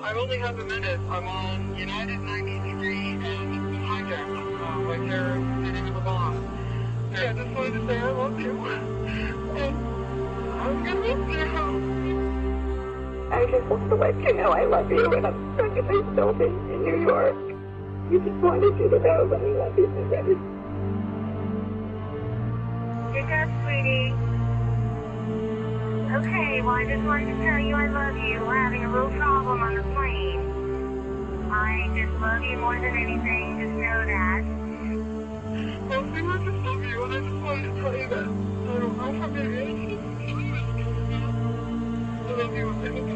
I only have a minute. I'm on United 93 and hijacked, right there, sitting in the bomb. Yeah, I just wanted to say I love you. And I'm gonna miss you. I just want to let you know I love you, and I'm stuck in this building in New York. You just wanted you to know that I love you so very. Pick up, sweetie. Okay, well, I just wanted to tell you I love you. We're having a little problem on the plane. I just love you more than anything, just know that. Well, see, I just love you, and I just wanted to tell you that I don't know if I'm going to be able to. I love you.